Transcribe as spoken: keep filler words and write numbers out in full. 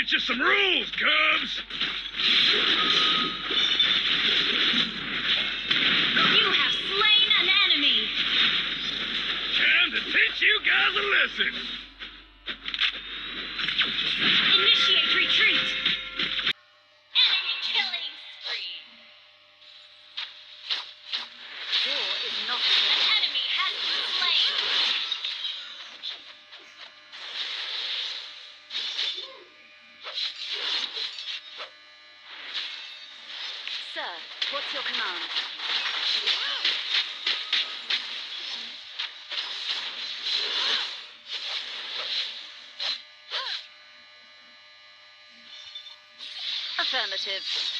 teach you some rules, Cubs. You have slain an enemy. Time to teach you guys a lesson. Initiate retreat. Enemy killing spree. War is not An enemy has been slain. Sir, what's your command? Affirmative.